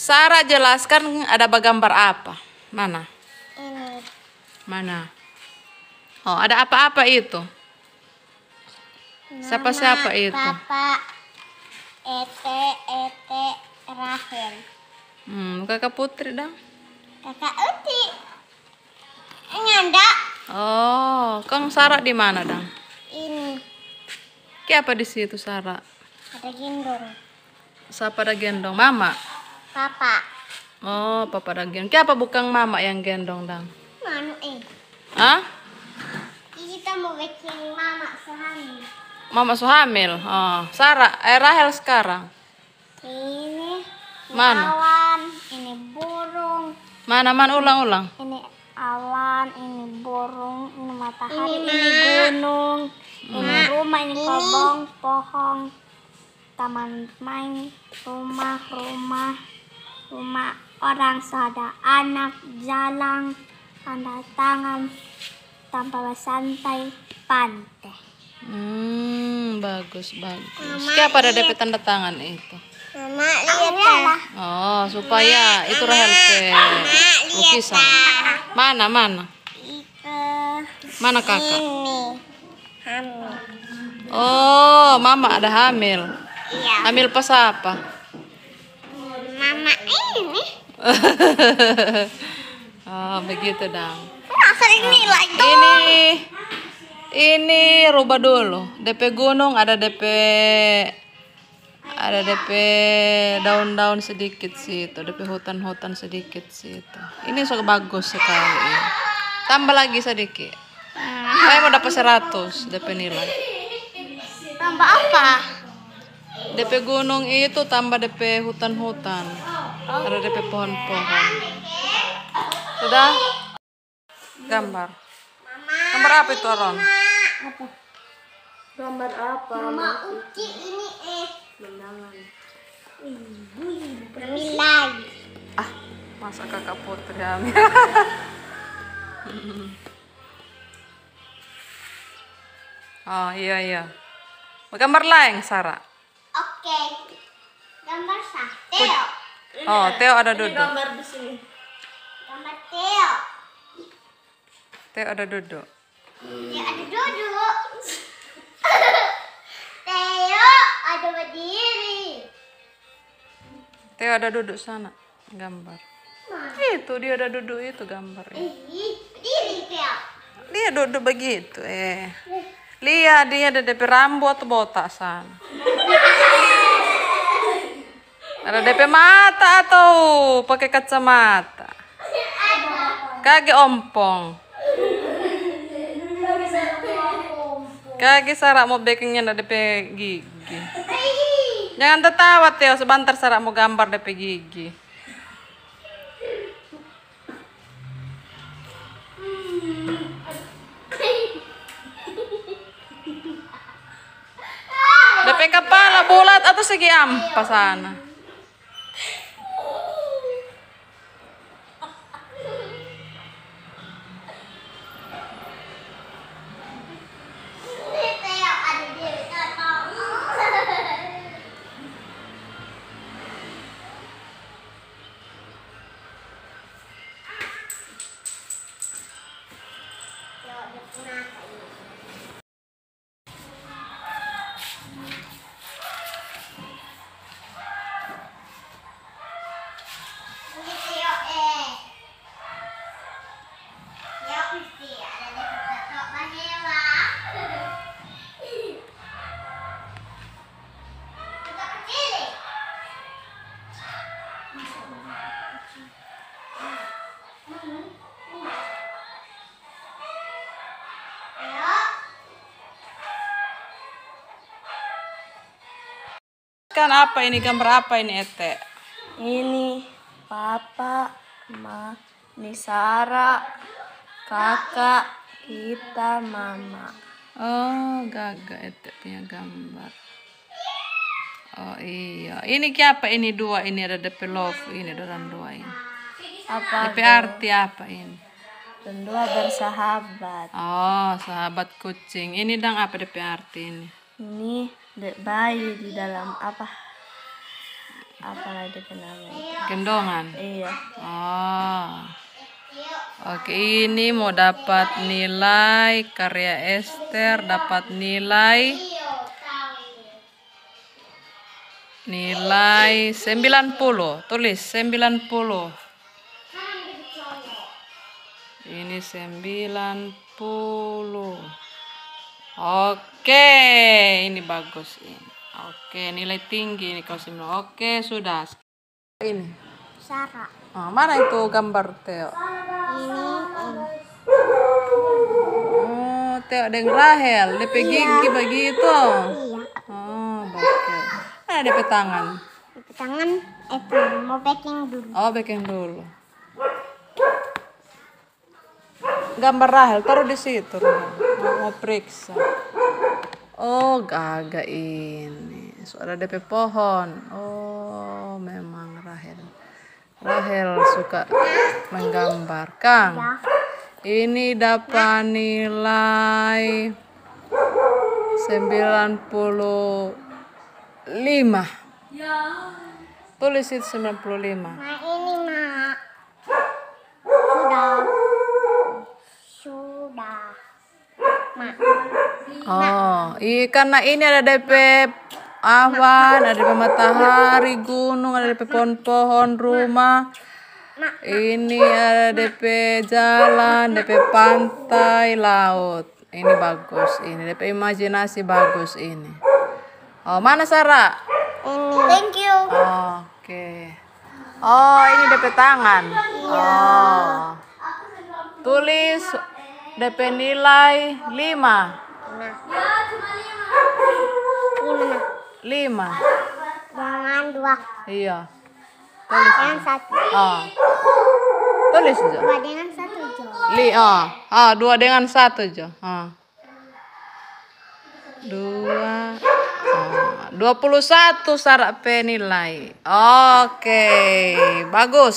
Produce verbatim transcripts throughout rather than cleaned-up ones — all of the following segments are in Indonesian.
Sarah, jelaskan ada gambar apa? Mana? Ini. Mana? Oh, ada apa-apa itu? Siapa-siapa itu? Papa, Ete, Ete, Rahel. Hmm, kakak Putri dong. Kakak Uti. Nyanda. Oh, Kang Sarah di mana dong? Ini. Siapa di situ Sarah? Ada gendong. Siapa ada gendong? Mama. Papa. Oh, papa ada gendong. Siapa bukan mama yang gendong dong? Manu eh. Hah? Kita mau bikin mama sehamil. Mama suhamil. Oh, Sarah, eh, Rahel sekarang. Ini. Mana? Awan. Ini burung. Mana man ulang-ulang? Ini awan. Ini burung. Ini matahari. Ini, ini gunung. Ini rumah. Ini kobong. Pohon. Taman main. Rumah. Rumah. Rumah orang ada anak jalan. Tanda tangan. Tanpa santai. Pantai. Hmm, bagus, bagus. Mama, Siapa ada lihat. D P tanda tangan itu? Mama lihat. Oh, supaya itu Rahel ke lukisan. Mana, mana? Itu. Mana kakak? Ini. Hamil. Oh, mama ada hamil. Iya. Hamil pas apa? Mama ini. Oh, begitu dong. Masa ini lagi. Ini ini rubah dulu. D P gunung ada D P ada D P daun-daun sedikit situ, D P hutan-hutan sedikit situ. Ini sangat bagus sekali. Tambah lagi sedikit. Saya mau dapat seratus D P nilai. Tambah apa? D P gunung itu tambah D P hutan-hutan. Ada D P pohon-pohon. Sudah? Gambar. Gambar apa itu, Ron? Apa? Gambar apa? Mama Uci ini eh. Ibu ibu pernilai. Ah, masa kakak Putri hamil? Oh iya iya. Gambar lain Sarah. Oke. Gambar sah. Teo. Oh Theo ada duduk. Gambar di sini. Gambar Teo. Theo ada duduk. Teo ada duduk. Teo ada berdiri. Theo ada duduk sana. Gambar. Itu dia ada duduk itu gambarnya. Ih, berdiri Teo. Dia duduk begitu eh. Lihat dia ada D P rambut atau botak sana. Ada D P mata atau pakai kacamata. Kaki ompong. Kaki Sarah mau backingnya ada D P gigi. Jangan tertawa Theo, sebentar Sarah mau gambar D P gigi. D P kepala bulat atau segi ampas sana? Teo ada diri. Kan apa ini, gambar apa ini Ete? Ini papa, ma, ini Sarah, kakak, kita, mama. Oh, gagak Ete punya gambar. Oh iya, ini apa ini dua ini ada D P love ini dalam dua ini. Apa? D P arti apa ini? Dan dua bersahabat. Oh, sahabat kucing. Ini dang apa D P arti ini? Ini dek bayi di dalam apa? apa lagi namanya? Gendongan. Iya. Oh. Oke, ini mau dapat nilai karya Esther, dapat nilai nilai sembilan puluh. Tulis sembilan puluh. Ini sembilan puluh. Oke, ini bagus ini. Oke, nilai tinggi ini kau sembilan. Oke, sudah. Ini. Sarah. Oh, mana itu gambar Teo? Ini. Oh, Teo dengan Rahel, D P gigi begitu. Iya. Oh, bagus. Mana D P tangan? Di tangan itu mau packing dulu. Oh, bikin dulu. Gambar Rahel taruh di situ. Rahel. Mau, mau periksa. Oh, gagak ini. Suara D P pohon. Oh, memang Rahel. Rahel suka menggambar. Kang, ini dapat nilai sembilan puluh lima. Tulis itu sembilan puluh lima. Nah ini mak. Sudah. Sudah. Mak. Oh, iya karena ini ada D P awan, ada D P matahari, gunung, ada D P pohon-pohon, rumah. Ini ada D P jalan, D P pantai, laut. Ini bagus, ini D P imajinasi bagus ini. Oh, mana Sarah? Ini. Thank you. Oke. Oh, ini D P tangan. Oh. Tulis D P nilai lima. Nah. Ini mana? lima. Jangan dua. Iya. Tulis. Yang satu. Oh. Tulis aja. Dua dengan satu Jo. Li, oh. Ah, dua dengan satu aja. Ah. Dua. Ah. Dua puluh satu Sarah P nilai. Oke, bagus.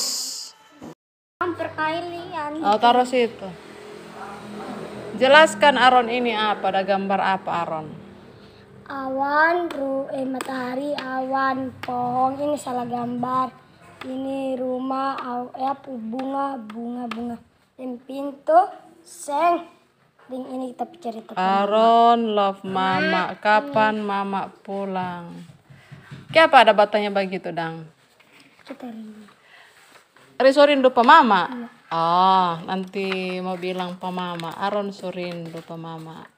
Perkalian. Oh, taruh situ. Jelaskan Aron ini apa? Ada gambar apa Aron? Awan, ru, eh, matahari, awan, pohon. Ini salah gambar. Ini rumah, aw, eh, bunga, bunga, bunga. Ini pintu, seng. Dan ini kita cerita. Aron love mama. Kapan mama pulang? Kenapa ada batanya begitu, Dang? Kita rindu. Riso rindu pa mama? Oh, nanti mau bilang pa mama. Aron so rindu pa mama.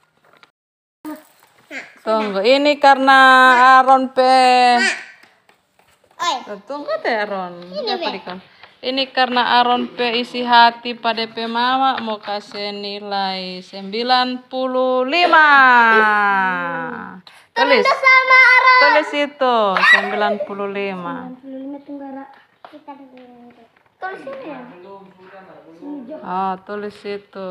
Tunggu, ini karena Aron pe. Oi. Tunggu deh Aron. Apa di kon? Ini karena Aron pe isi hati pada P mama mau kasih nilai sembilan puluh lima. Tulis. Sama Aron. Tulis itu sembilan puluh lima. Kita dulu. Tulis ini ya. Oh, tulis itu.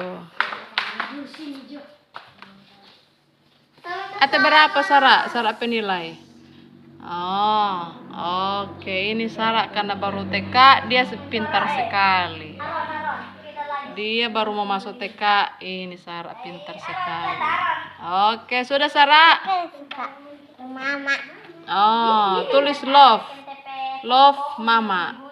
Ada berapa Sarah? Sarah penilai? Oh, oke. Ini Sarah karena baru T K, dia pintar sekali. Dia baru mau masuk T K, ini Sarah pintar sekali. Oke, sudah Sarah? Mama. Oh, tulis love. Love mama.